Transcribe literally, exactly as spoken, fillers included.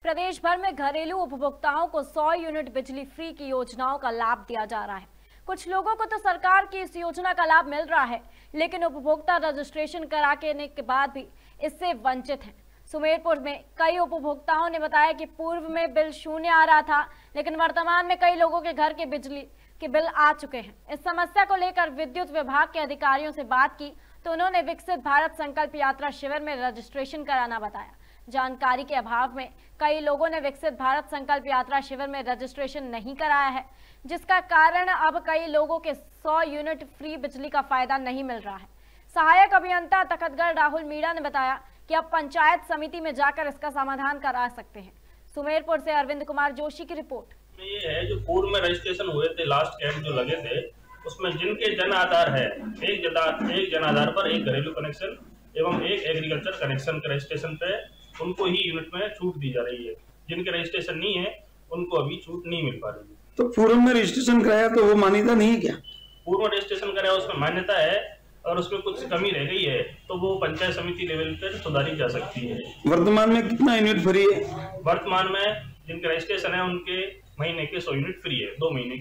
प्रदेश भर में घरेलू उपभोक्ताओं को सौ यूनिट बिजली फ्री की योजनाओं का लाभ दिया जा रहा है। कुछ लोगों को तो सरकार की इस योजना का लाभ मिल रहा है, लेकिन उपभोक्ता रजिस्ट्रेशन करा के के बाद भी इससे वंचित हैं। सुमेरपुर में कई उपभोक्ताओं ने बताया कि पूर्व में बिल शून्य आ रहा था, लेकिन वर्तमान में कई लोगों के घर के बिजली के बिल आ चुके हैं। इस समस्या को लेकर विद्युत विभाग के अधिकारियों से बात की तो उन्होंने विकसित भारत संकल्प यात्रा शिविर में रजिस्ट्रेशन कराना बताया। जानकारी के अभाव में कई लोगों ने विकसित भारत संकल्प यात्रा शिविर में रजिस्ट्रेशन नहीं कराया है, जिसका कारण अब कई लोगों के सौ यूनिट फ्री बिजली का फायदा नहीं मिल रहा है। सहायक अभियंता तखतगढ़ राहुल मीणा ने बताया कि अब पंचायत समिति में जाकर इसका समाधान करा सकते हैं। सुमेरपुर से अरविंद कुमार जोशी की रिपोर्ट। ये है जो पूर्व में रजिस्ट्रेशन हुए थे, लास्ट कैंप जो लगे थे, उसमें जिनके जन आधार है, एक जन एक जन आधार पर एक घरेलू कनेक्शन एवं एक एग्रीकल्चर कनेक्शन के रजिस्ट्रेशन पे उनको ही यूनिट में छूट दी जा रही है। जिनके रजिस्ट्रेशन नहीं है उनको अभी छूट नहीं मिल पा रही है। तो पूर्व में रजिस्ट्रेशन कराया तो वो मान्यता नहीं है क्या? पूर्व में रजिस्ट्रेशन कराया उसमें मान्यता है और उसमें कुछ कमी रह गई है तो वो पंचायत समिति लेवल पर सुधारी जा सकती है। वर्तमान में कितना यूनिट फ्री है? वर्तमान में जिनके रजिस्ट्रेशन है उनके महीने के सौ यूनिट फ्री है, दो महीने